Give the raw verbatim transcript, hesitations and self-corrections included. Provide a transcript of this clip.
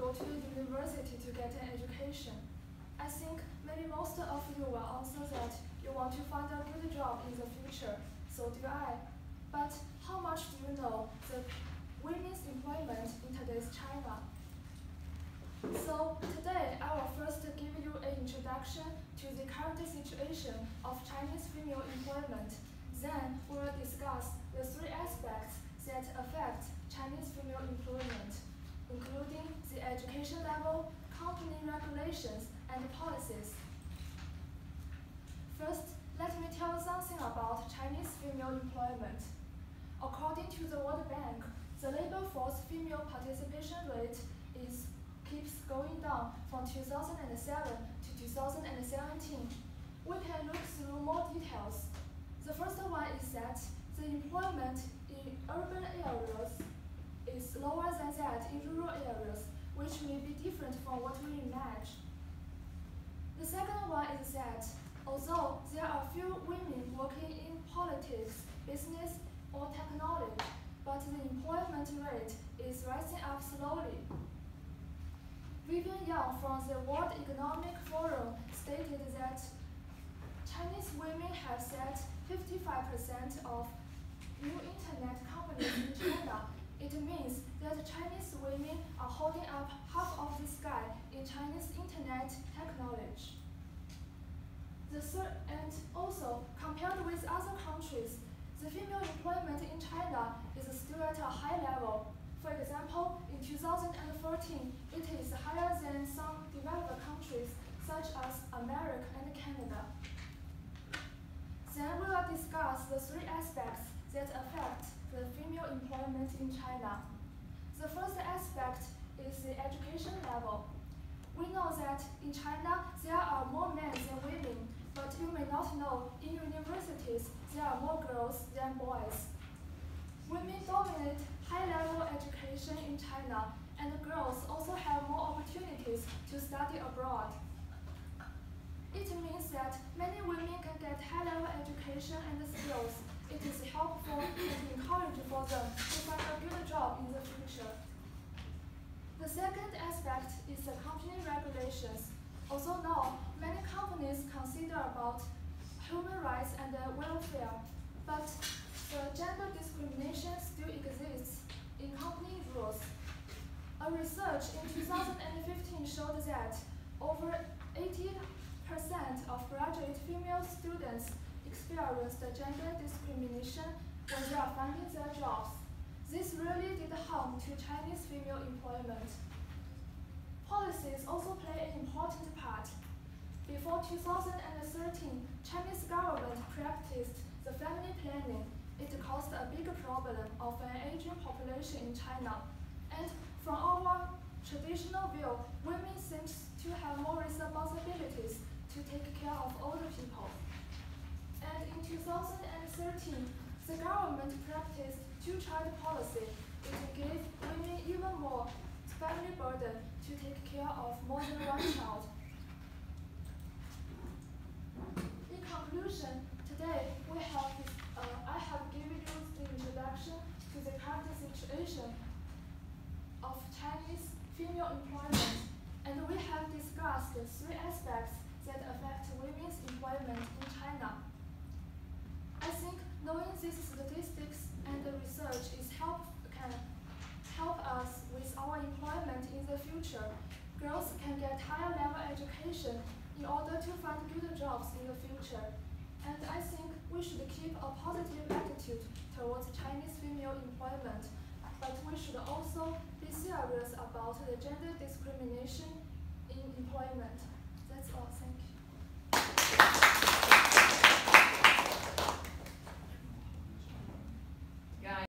go to the university to get an education? I think maybe most of you will answer that you want to find a good job in the future. So do I. But how much do you know the women's employment in today's China? So today, I will first give you an introduction to the current situation of Chinese female employment. Then we will discuss the three aspects that affect Chinese female employment, including the education level, company regulations, and policies. First, let me tell you something about Chinese female employment. According to the World Bank, the labor force female participation rate is keeps going down from two thousand seven to two thousand seventeen. We can look through more details. The first one is that the employment in urban areas is lower than that in rural areas, which may be different from what we imagine. The second one is that although there are few women working in politics, business, or technology, but the employment rate is rising up slowly. Vivian Yang from the World Economic Forum stated that Chinese women have set fifty-five percent of new internet companies in China. It means that Chinese women are holding up half of the sky in Chinese internet technology. The third, and also, compared with other countries, the female employment in China is still at a high level. For example, in two thousand fourteen, it is higher than some developed countries such as America and Canada. Then we will discuss the three aspects that affect the female employment in China. The first aspect is the education level. We know that in China there are more men than women, but you may not know in universities there are more girls than boys. Women dominate high-level education in China, and girls also have more opportunities to study abroad. It means that many women can get high-level education and skills. It is helpful and encouraging for them to find a good job in the future. The second aspect is the company regulations. Although now, many companies consider about human rights and welfare, but the gender discrimination still exists in company rules. A research in two thousand fifteen showed that over eighty percent of graduate female students experienced gender discrimination when they are finding their jobs. This really did harm to Chinese female employment. Policies also play an important part. Before two thousand thirteen, Chinese government practiced the family planning. It caused a big problem of an aging population in China. And from our traditional view, women seem to have more responsibilities to take care of older people. And in two thousand thirteen, the government practiced two-child policy. It gave women even more family burden to take care of more than one child. In conclusion, today we have this, uh, I have given you the introduction to the current situation of Chinese female employment, and we have discussed the three aspects that affect women's employment in China. I think knowing these statistics and the research is help, can help us with our employment in the future. Girls can get higher level education in order to find good jobs in the future. And I think we should keep a positive attitude towards Chinese female employment, but we should also be serious about the gender discrimination in employment. That's all. Thank you.